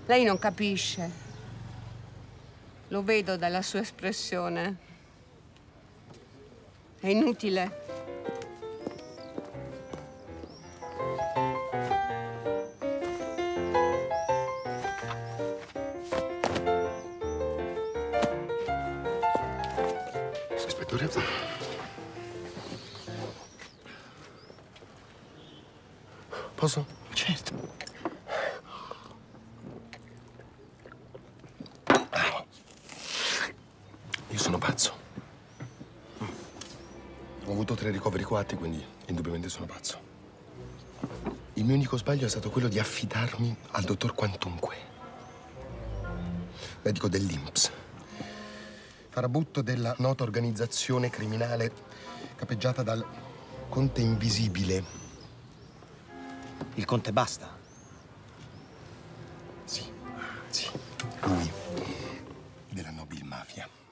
Lei non capisce. Lo vedo dalla sua espressione. È inutile. Ispettore. Posso? Certo. Io sono pazzo. Ho avuto 3 ricoveri coatti, quindi indubbiamente sono pazzo. Il mio unico sbaglio è stato quello di affidarmi al dottor Quantunque, medico dell'INPS, farabutto della nota organizzazione criminale capeggiata dal Conte Invisibile. Il Conte basta? Sì, lui della Nobil Mafia.